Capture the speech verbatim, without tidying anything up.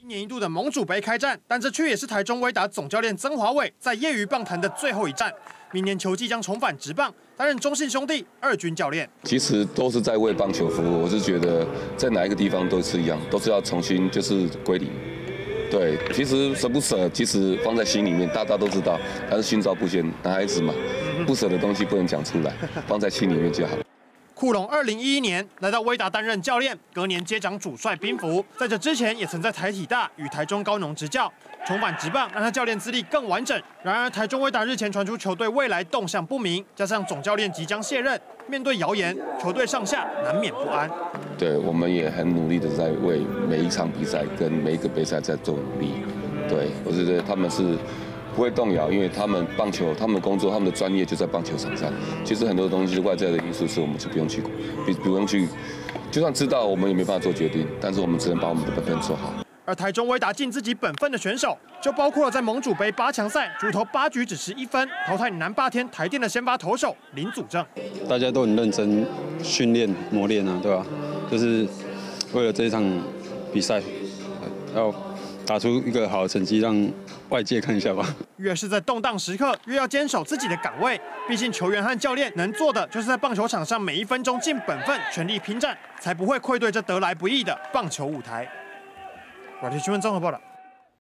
年一度的盟主杯开战，但这却也是台中威达总教练曾华伟在业余棒坛的最后一战。明年球季将重返职棒，担任中信兄弟二军教练。 其实都是在为棒球服务，我是觉得在哪一个地方都是一样，都是要重新就是归零。对，其实舍不舍，其实放在心里面，大家都知道，但是心照不宣，男孩子嘛，不舍的东西不能讲出来，放在心里面就好。 库龙二零一一年来到威达担任教练，隔年接掌主帅兵符。在这之前，也曾在台体大与台中高农执教。重返职棒，让他教练资历更完整。然而，台中威达日前传出球队未来动向不明，加上总教练即将卸任，面对谣言，球队上下难免不安。 对，我们也很努力的在为每一场比赛跟每一个比赛在做努力。对，我觉得他们是。 不会动摇，因为他们棒球，他们的工作，他们的专业就在棒球场上。其实很多东西外在的因素是我们就不用去，不不用去，就算知道我们也没办法做决定，但是我们只能把我们的本分做好。 而台中威达尽自己本分的选手，就包括了在盟主杯八强赛主投八局只失一分，淘汰南霸天台电的先发投手林祖正。 大家都很认真训练磨练啊，对吧？就是为了这一场比赛，要打出一个好的成绩，让 外界看一下吧。 越是在动荡时刻，越要坚守自己的岗位。毕竟球员和教练能做的，就是在棒球场上每一分钟尽本分，全力拼战，才不会愧对这得来不易的棒球舞台。《软体新闻》综合报道。